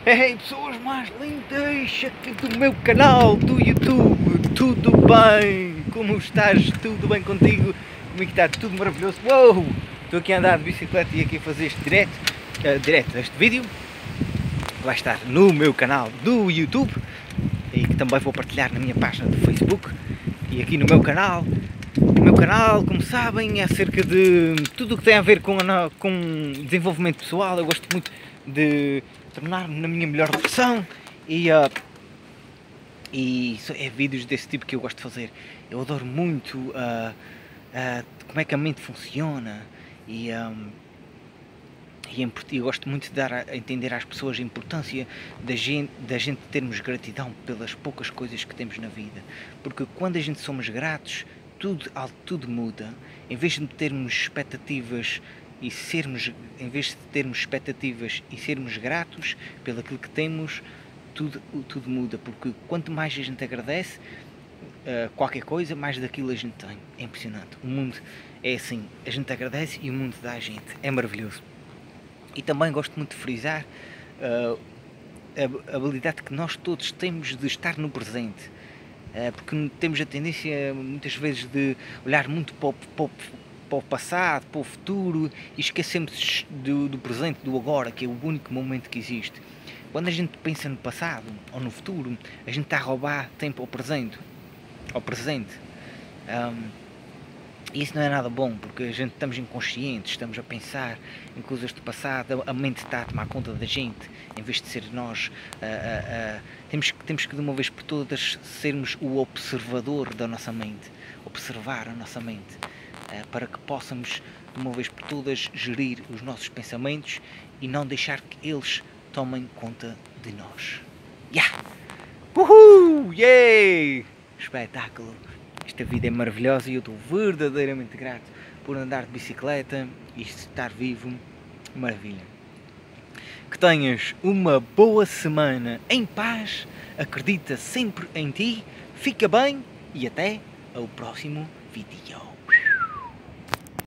Ei, pessoas mais lindas aqui do meu canal do YouTube, tudo bem? Como estás? Tudo bem contigo? Como é que está? Tudo maravilhoso? Uou! Estou aqui a andar de bicicleta e aqui a fazer este direto, este vídeo vai estar no meu canal do YouTube e que também vou partilhar na minha página do Facebook e aqui no meu canal. O meu canal, como sabem, é acerca de tudo o que tem a ver com desenvolvimento pessoal. Eu gosto muito de tornar-me na minha melhor versão e é vídeos desse tipo que eu gosto de fazer. Eu adoro muito como é que a mente funciona e eu gosto muito de dar a entender às pessoas a importância da gente termos gratidão pelas poucas coisas que temos na vida, porque quando a gente somos gratos, tudo muda. Em vez de termos expectativas e sermos gratos pelo aquilo que temos, tudo muda, porque quanto mais a gente agradece qualquer coisa, mais daquilo a gente tem. É impressionante. O mundo é assim, a gente agradece e o mundo dá a gente. É maravilhoso. E também gosto muito de frisar a habilidade que nós todos temos de estar no presente. Porque temos a tendência muitas vezes de olhar muito para o passado, para o futuro e esquecemos do presente, do agora, que é o único momento que existe. Quando a gente pensa no passado ou no futuro, a gente está a roubar tempo ao presente. E isso não é nada bom, porque a gente estamos inconscientes, estamos a pensar em coisas do passado, a mente está a tomar conta da gente, em vez de ser nós. Temos que de uma vez por todas sermos o observador da nossa mente, observar a nossa mente, para que possamos de uma vez por todas gerir os nossos pensamentos e não deixar que eles tomem conta de nós. Yeah! Uhul! Yay! Espetáculo! Esta vida é maravilhosa e eu estou verdadeiramente grato por andar de bicicleta e estar vivo. Maravilha! Que tenhas uma boa semana em paz, acredita sempre em ti, fica bem e até ao próximo vídeo.